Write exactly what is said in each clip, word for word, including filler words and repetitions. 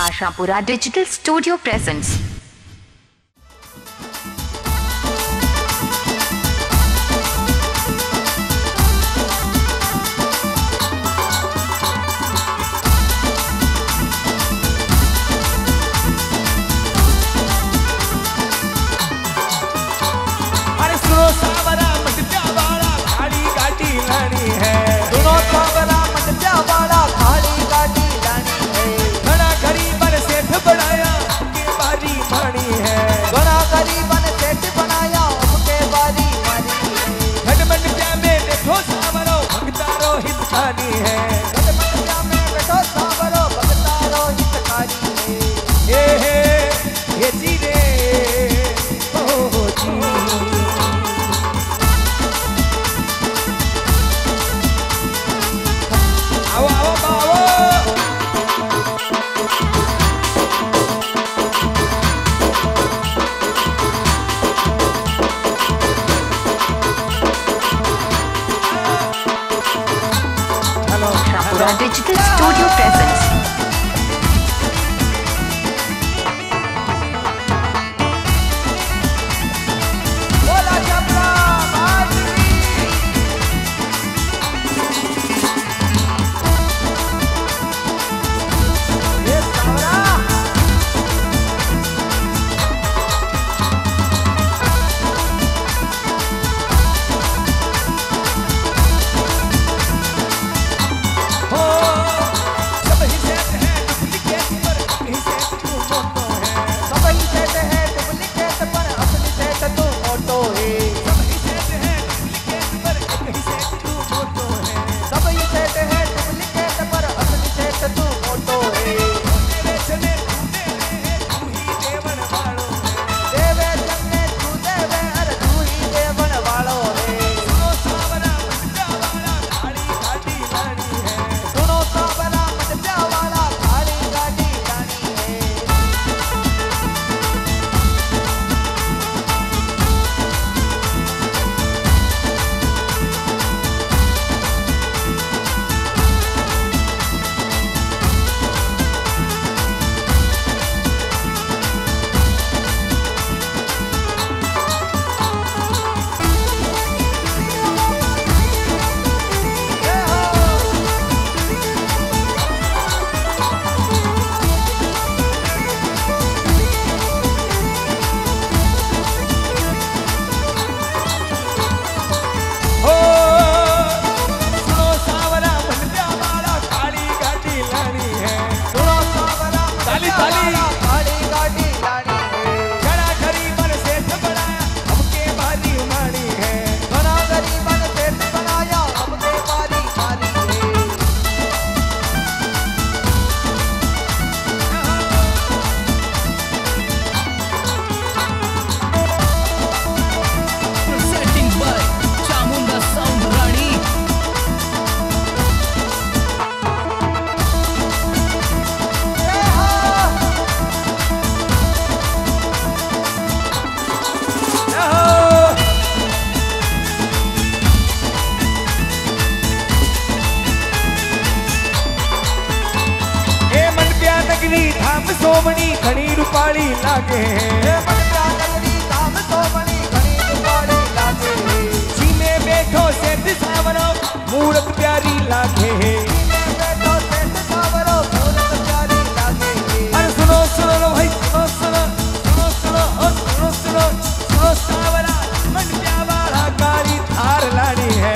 Ashapura digital studio presents. Digital studio presents. सोमनी घनी रूपाली लागे जी में बैठो सेठ सावरो मूरत प्यारी लागे। अरे सुनो सुनो भाई सुनो सुनो सुनो सुनो ओ सुनो सुनो सुनो सावरा मन प्यावाला कारी थार लानी है।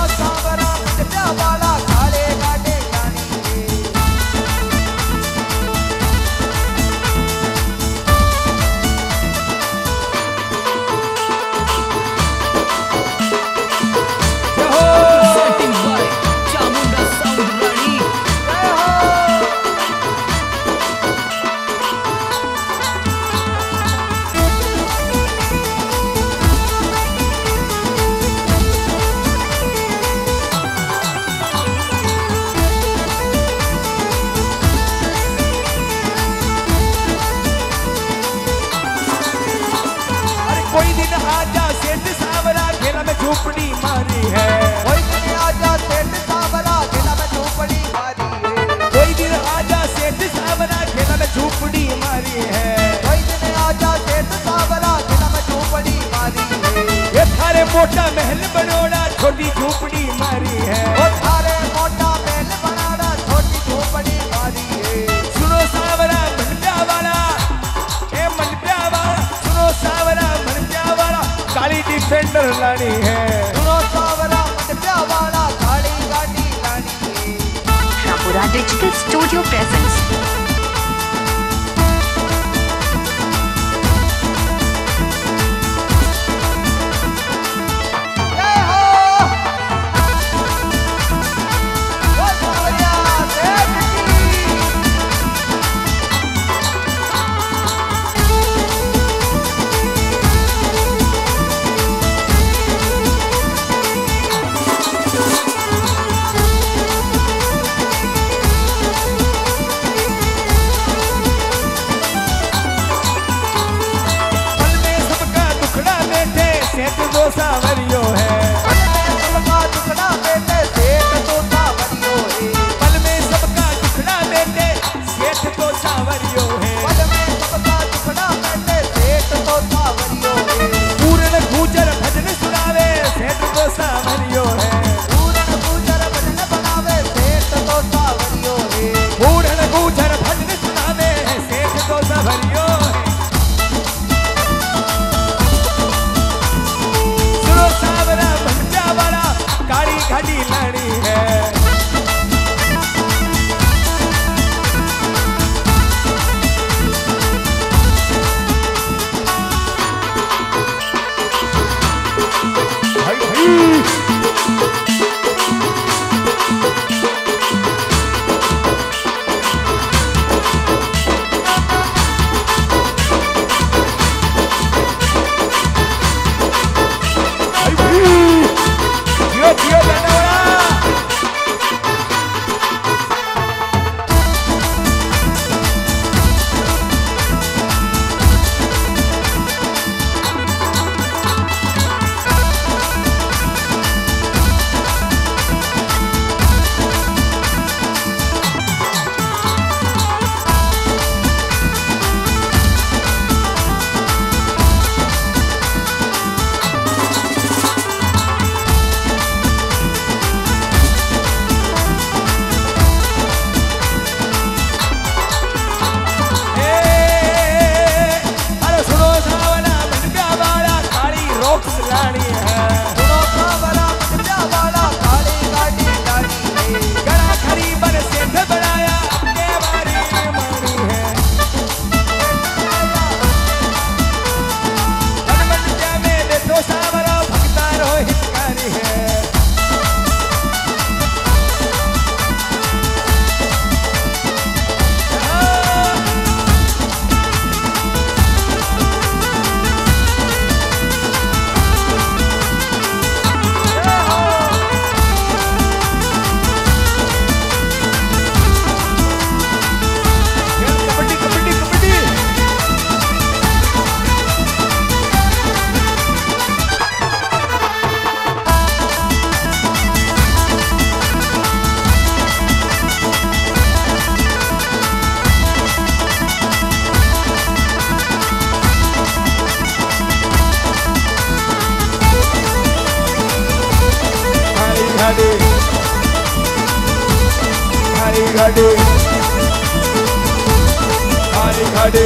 झोपड़ी मारी है कोई दिन आजा सेठ सावरा खेला में झोपड़ी मारी है कोई दिन आजा सेठ सावरा खेला में मोटा महल बनोड़ा छोटी झोपड़ी मारी है। ओ थारे मोटा महल बनाड़ा छोटी झोपड़ी मारी है। सुनो सावरा मनप्या वाला, ए मनप्या वाला, सुनो सावरा मनप्या वाला, काली डिफेंडर लानी है। सुनो सावरा मनप्या वाला, काली गाड़ी लानी है। Shapura Digital Studio presents जय हो ओ सावरिया देव की। पल में सबका दुखड़ा बैठे सेठ दो सावरियो है। पल में सबका दुखड़ा बेटे सेठ तो सावरियो है। पल में सबका दुखड़ा बैठे सेठ दो सावरियो है। पल में सबका दुखड़ा बेटे सेठ तो सावरियो है। पूर्ण गुजर भजन सुनावे सेठ दो सावरियो है। पूरन गुजर भजन बनावे सेठ तो सावरियो है। पूर्ण गुजर भजन सुनावे सेठ दो सावरियो है। सुनो सावरा मनप्या वाला, काली गाड़ी लानी है। हाय हाय जियो जियो जानवरा। ए, अरे सुनो सावरा मनप्या वाला, काली रॉक्स लानी है। सुनो सावरा मनप्या वाला, काली गाड़ी लानी है। गड़ा खरी बन सेठ बनाया अपने बारी मानी है। मन मनप्या में बैठो सावरा, भक्ता रो हितकारी है। कबड्डी कबड्डी कबड्डी। काली गाड़ी, काली गाड़ी, काली गाड़ी,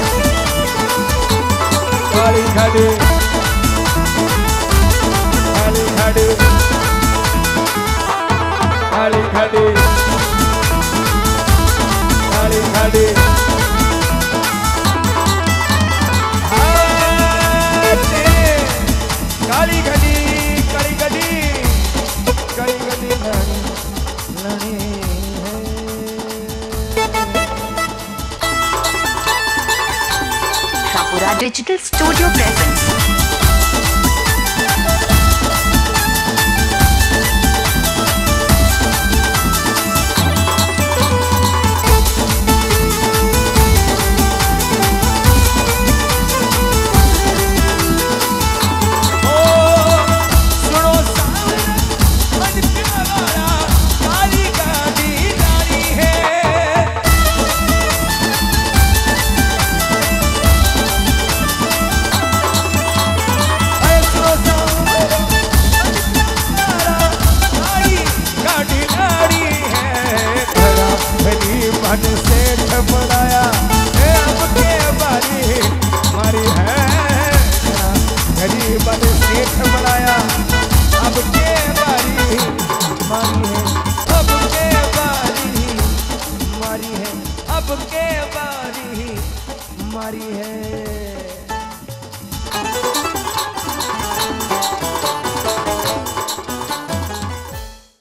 काली गाड़ी, काली गाड़ी, काली गाड़ी, काली गाड़ी। हाथे, काली गाड़ी, काली गाड़ी, काली गाड़ी लानी लानी है। Shapura Digital Studio presents ओ सुनो सावरा मनप्या वाला, काली गाड़ी लानी है। बीरबल ने सेठ बनाया। अब के बारी मारी है, अब के बारी मारी है, अब के बारी मारी है।